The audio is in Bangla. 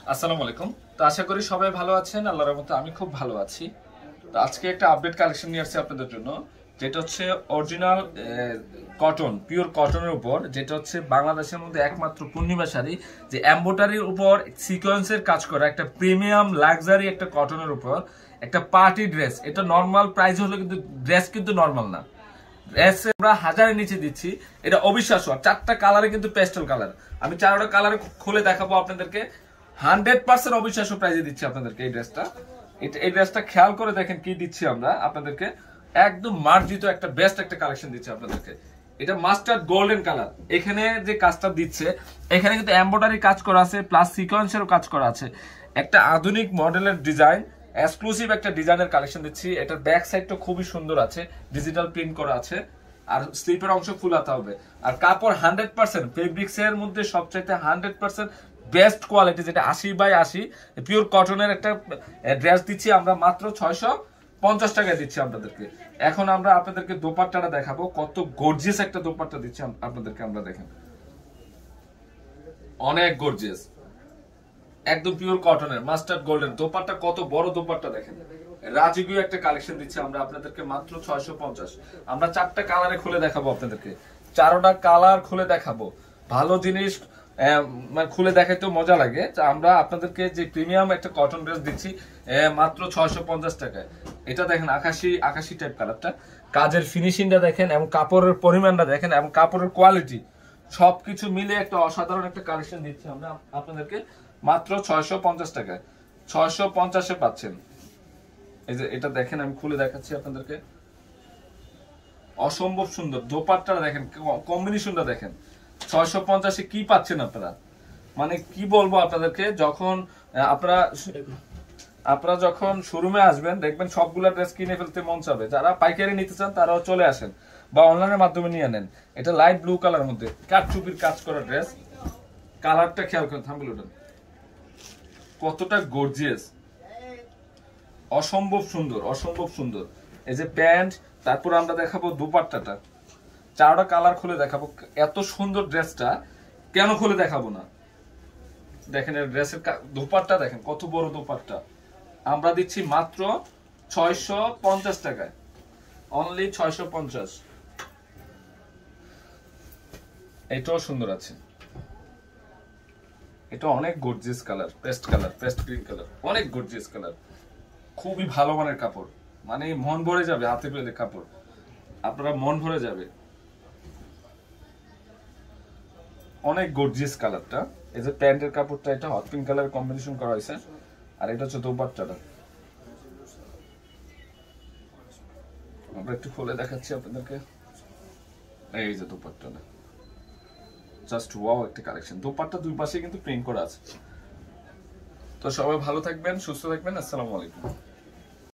আসসালামু আলাইকুম। তো আশা করি সবাই ভালো আছেন, আল্লাহর রহমতে আমি খুব ভালো আছি। তো আজকে একটা আপডেট কালেকশন নিয়ে আসছি আপনাদের জন্য, যেটা হচ্ছে অরিজিনাল কটন, পিওর কটনের উপর, যেটা হচ্ছে বাংলাদেশের মধ্যে একমাত্র পূর্ণিমা শাড়ি, যে এমব্রয়ডারির উপর সিকোয়েন্সের কাজ করা একটা প্রিমিয়াম লাক্সারি একটা কটনের উপর একটা পার্টি ড্রেস। এটা নর্মাল প্রাইস হলো, কিন্তু ড্রেস কিন্তু নর্মাল না। আমরা হাজারের নিচে দিচ্ছি, এটা অবিশ্বাস্য। আর চারটা কালারে কিন্তু পেস্টেল কালার, আমি চারটা কালারে খুলে দেখাবো আপনাদেরকে। 100% অবিশ্বাস্য প্রাইজে দিচ্ছি আপনাদেরকে এই ড্রেসটা। এই ড্রেসটা খেয়াল করে দেখেন কি দিচ্ছি আমরা আপনাদেরকে, একদম মার্জিত একটা বেস্ট একটা কালেকশন দিচ্ছি আপনাদেরকে। এটা মাস্টার্ড গোল্ডেন কালার, এখানে যে কাজটা দিচ্ছে এখানে কিন্তু এমব্রয়ডারি কাজ করা আছে, প্লাস সিকোয়েন্সেরও কাজ করা আছে। একটা আধুনিক মডেলের ডিজাইন, এক্সক্লুসিভ একটা ডিজাইনের কালেকশন দিচ্ছি। এটার ব্যাক সাইডটা খুবই সুন্দর আছে, ডিজিটাল প্রিন্ট করা আছে, আর স্লিপের অংশ ফুল হাতা হবে। আর কাপড় 100% ফেব্রিক্স এর মধ্যে সবচাইতে 100% বেস্ট কোয়ালিটি, যেটা 80/80 পিওর কটনের একটা ড্রেস দিচ্ছি আমরা মাত্র 650 টাকায় দিচ্ছি আপনাদেরকে। এখন আমরা আপনাদেরকে দোপাট্টাটা দেখাবো, কত গর্জিয়াস একটা দোপাট্টা দিচ্ছি আপনাদেরকে। আমরা দেখেন, অনেক গর্জিয়াস, একদম পিওর কটনের মাস্টার্ড গোল্ডেন দোপাট্টা। কত বড় দোপাট্টা দেখেন, রাজকীয় একটা কালেকশন দিচ্ছি আমরা আপনাদেরকে মাত্র 650। আমরা চারটা কালারে খুলে দেখাবো আপনাদেরকে, চারোটা কালার খুলে দেখাবো। ভালো জিনিস খুলে দেখাইতেও মজা লাগে। আমরা আপনাদেরকে যে প্রিমিয়াম একটা কটন ড্রেস দিচ্ছি মাত্র 650 টাকায়। এটা দেখেন আকাশি টাইপ কালারটা, কাজের ফিনিশিংটা দেখেন এবং কাপড়ের পরিমাণটা দেখেন এবং কাপড়ের কোয়ালিটি, সবকিছু মিলে একটা অসাধারণ একটা কালেকশন দিচ্ছি আমরা আপনাদেরকে মাত্র 650 টাকায়। 650-এ পাচ্ছেন। এই যে এটা দেখেন, আমি খুলে দেখাচ্ছি আপনাদেরকে, অসম্ভব সুন্দর দোপাট্টাটা দেখেন, কম্বিনেশনটা দেখেন। 650-এ কি পাচ্ছেন আপনারা, মানে কি বলবো আপনাদেরকে। যখন আপনারা যখন শোরুমে আসবেন দেখবেন সবগুলা ড্রেস কিনে ফেলতে মন চাবে। যারা পাইকারি নিতে চান তারাও চলে আসেন বা অনলাইনের মাধ্যমে নিয়ে নেন। এটা লাইট ব্লু কালার মধ্যে কাঠচুপির কাজ করা ড্রেস। কালারটা খেয়াল করেন, থাম্বলুডন কতটা গর্জিয়াস, অসম্ভব সুন্দর, অসম্ভব সুন্দর। এই যে প্যান্ট, তারপর আমরা দেখাবো দুপাট্টাটা, চারটা কালার খুলে দেখাবো। এত সুন্দর ড্রেসটা কেন খুলে দেখাবো না। দেখেন এর ড্রেসের দুপাট্টা দেখেন, কত বড় দুপাট্টা। আমরা দিচ্ছি মাত্র 650 টাকায়, অনলি 650। এটাও সুন্দর আছে, এটা অনেক gorgeous colour, paste green colour, অনেক গর্জিয়াস কালার, খুবই ভালো মানের কাপড়, মানে মন ভরে যাবে হাতে পেলে কাপড়, আপনারা মন ভরে যাবে। অনেক গর্জিয়াস কালারটা। এই যে প্যান্টের কাপড়টা, এটা হট পিঙ্ক কালার কম্বিনেশন করা হয়েছে, আর এটা হচ্ছে দোপাট্টাটা। আমরা একটু খুলে দেখাচ্ছি আপনাদেরকে, এই যে দোপাট্টাটা, জাস্ট ওয়াও একটা কালেকশন। দোপাট্টা দুই পাশে কিন্তু প্রিন্ট করা আছে। তো সবাই ভালো থাকবেন, সুস্থ থাকবেন। আসসালামু আলাইকুম।